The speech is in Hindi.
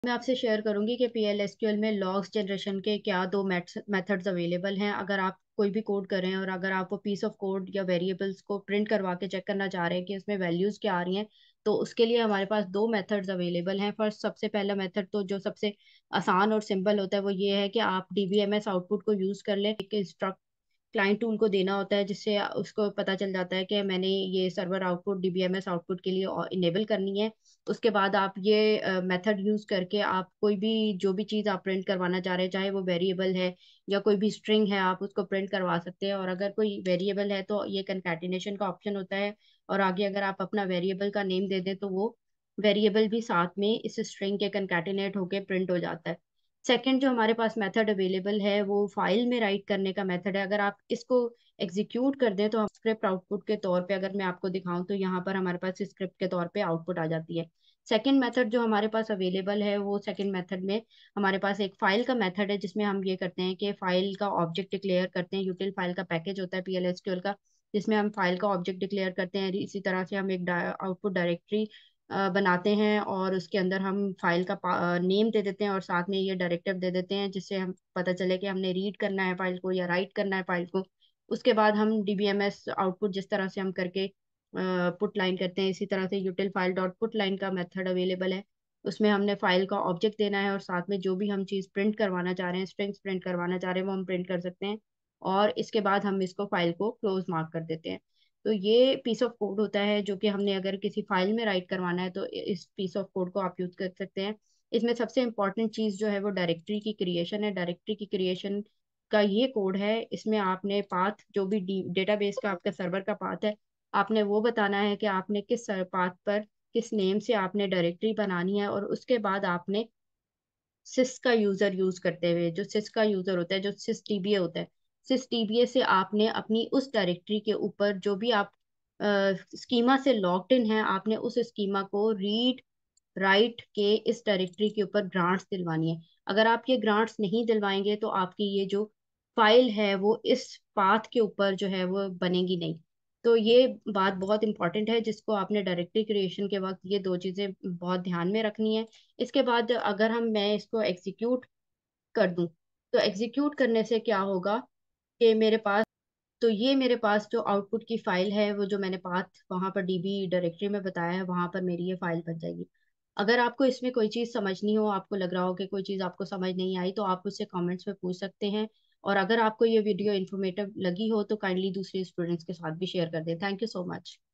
मैं आपसे शेयर करूंगी कि PLSQL में लॉग्स जनरेशन के क्या दो मेथड्स अवेलेबल हैं। अगर आप कोई भी कोड कर रहे हैं और अगर आप वो पीस ऑफ कोड या वेरिएबल्स को प्रिंट करवा के चेक करना चाह रहे हैं कि उसमें वैल्यूज क्या आ रही हैं, तो उसके लिए हमारे पास दो मेथड्स अवेलेबल हैं। फर्स्ट, सबसे पहला मेथड तो जो सबसे आसान और सिंपल होता है वो ये है कि आप DBMS आउटपुट को यूज कर लें। एक इंस्ट्रक्ट क्लाइंट टूल को देना होता है जिससे उसको पता चल जाता है कि मैंने ये सर्वर आउटपुट DBMS आउटपुट के लिए इनेबल करनी है। उसके बाद आप ये मेथड यूज करके आप कोई भी जो भी चीज़ आप प्रिंट करवाना चाह रहे हैं, चाहे वो वेरिएबल है या कोई भी स्ट्रिंग है, आप उसको प्रिंट करवा सकते हैं। और अगर कोई वेरिएबल है तो ये कंकैटिनेशन का ऑप्शन होता है, और आगे अगर आप अपना वेरिएबल का नेम दे दें तो वो वेरिएबल भी साथ में इस स्ट्रिंग के कंकैटिनेट होके प्रिंट हो जाता है। सेकंड जो हमारे पास मेथड अवेलेबल है वो फाइल में राइट करने का मेथड है। अगर आप इसको एग्जीक्यूट कर दें तो हम स्क्रिप्ट आउटपुट के तौर पे, अगर मैं आपको दिखाऊं तो यहाँ पर हमारे पास स्क्रिप्ट के तौर पे आउटपुट आ जाती है। सेकंड मेथड जो हमारे पास अवेलेबल है वो सेकंड मेथड में हमारे पास एक फाइल का मेथड है, जिसमें हम ये करते हैं कि फाइल का ऑब्जेक्ट डिक्लेयर करते हैं। यूटिल फाइल का पैकेज होता है PLSQL का, जिसमें हम फाइल का ऑब्जेक्ट डिक्लेयर करते हैं। इसी तरह से हम एक आउटपुट डायरेक्टरी बनाते हैं और उसके अंदर हम फाइल का नेम दे देते हैं और साथ में ये डायरेक्टिव दे देते हैं, जिससे हम पता चले कि हमने रीड करना है फाइल को या राइट करना है फाइल को। उसके बाद हम DBMS आउटपुट जिस तरह से हम करके पुट लाइन करते हैं, इसी तरह से util file dot put line का मेथड अवेलेबल है। उसमें हमने फाइल का ऑब्जेक्ट देना है और साथ में जो भी हम चीज़ प्रिंट करवाना चाह रहे हैं, स्ट्रिंग्स प्रिंट करवाना चाह रहे हैं, वो हम प्रिंट कर सकते हैं। और इसके बाद हम इसको फाइल को क्लोज मार्क कर देते हैं। तो ये पीस ऑफ कोड होता है जो कि हमने अगर किसी फाइल में राइट करवाना है तो इस पीस ऑफ कोड को आप यूज कर सकते हैं। इसमें सबसे इंपॉर्टेंट चीज़ जो है वो डायरेक्टरी की क्रिएशन है। डायरेक्टरी की क्रिएशन का ये कोड है, इसमें आपने पाथ जो भी डेटाबेस का आपका सर्वर का पाथ है, आपने वो बताना है कि आपने किस पाथ पर किस नेम से आपने डायरेक्टरी बनानी है। और उसके बाद आपने सिस का यूजर यूज करते हुए, जो सिस का यूजर होता है, जो सिस DBA होता है, सिस DBA से आपने अपनी उस डायरेक्टरी के ऊपर जो भी आप स्कीमा से लॉग्ड इन है, आपने उस स्कीमा को रीड राइट के इस डायरेक्टरी के ऊपर ग्रांट्स दिलवानी है। अगर आप ये ग्रांट्स नहीं दिलवाएंगे तो आपकी ये जो फाइल है वो इस पाथ के ऊपर जो है वो बनेगी नहीं। तो ये बात बहुत इंपॉर्टेंट है जिसको आपने डायरेक्टरी क्रिएशन के वक्त ये दो चीज़ें बहुत ध्यान में रखनी है। इसके बाद अगर मैं इसको एग्जीक्यूट कर दूं तो एग्जीक्यूट करने से क्या होगा कि मेरे पास, तो ये मेरे पास जो आउटपुट की फाइल है वो जो मैंने पाथ वहां पर DB डायरेक्टरी में बताया है, वहां पर मेरी ये फाइल बन जाएगी। अगर आपको इसमें कोई चीज़ समझनी हो, आपको लग रहा हो कि कोई चीज़ आपको समझ नहीं आई, तो आप मुझसे कमेंट्स में पूछ सकते हैं। और अगर आपको ये वीडियो इन्फॉर्मेटिव लगी हो तो काइंडली दूसरे स्टूडेंट्स के साथ भी शेयर कर दें। Thank you so much.